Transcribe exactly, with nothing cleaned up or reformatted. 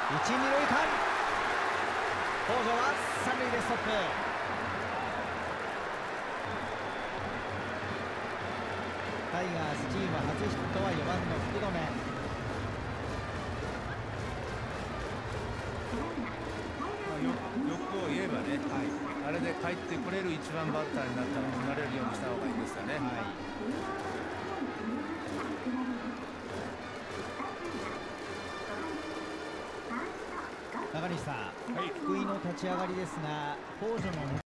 一二塁間、北條は三塁でストップ。タイガースチーム初ヒットはよばんの福留。 欲を言えばね、はい、あれで帰ってくれるいちばんバッターになったらなれるようにした方がいいですよね。はい 、中西さん、 はい、 福井の立ち上がりですが、北條の